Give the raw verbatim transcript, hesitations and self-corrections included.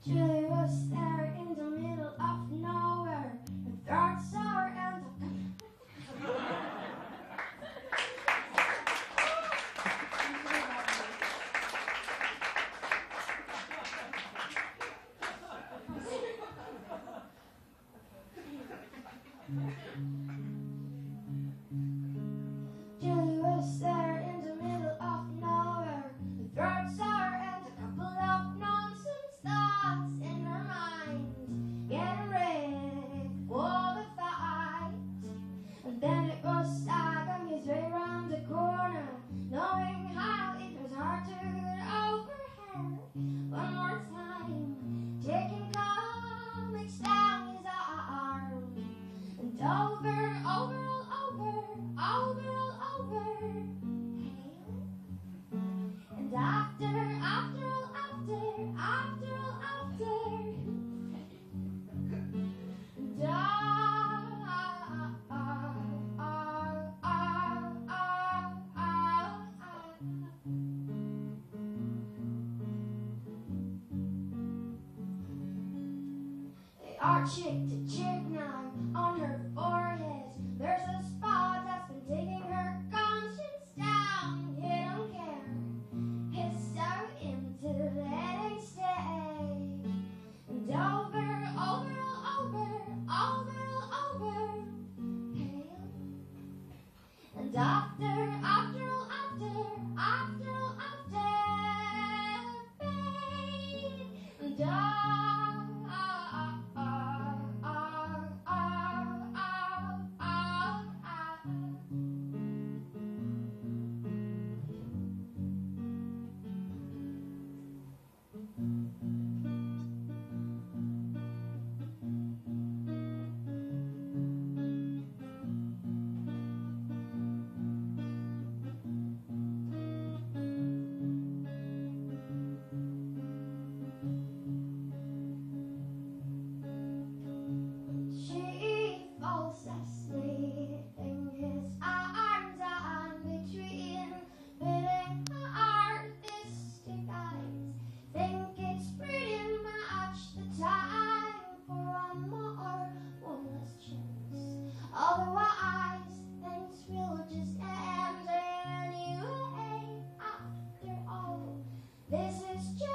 Julie was there in the middle of nowhere, her throat sore and Julie was there in the middle of nowhere, her throat sore and a couple of nonsense thoughts in her mind, getting ready for the fight. And then it was stuck on his way round the corner, knowing how it was hard to get over her. One more time, taking comics down his arm, and over, over, all over, over, all over, pale. And after, after, all after, after, all after, and I, they are chick to chick now on her forehead. There's a spot that's been taking her conscience down. He don't care, he's so into letting stay. And over, over, all over, over, all over, pale. And after, after, all after, after, all after, fade. And I, falls asleep in his arms and between feeling artistic eyes. Think it's pretty much the time for one more, one last chance. Otherwise, things will just end anyway. After all, this is just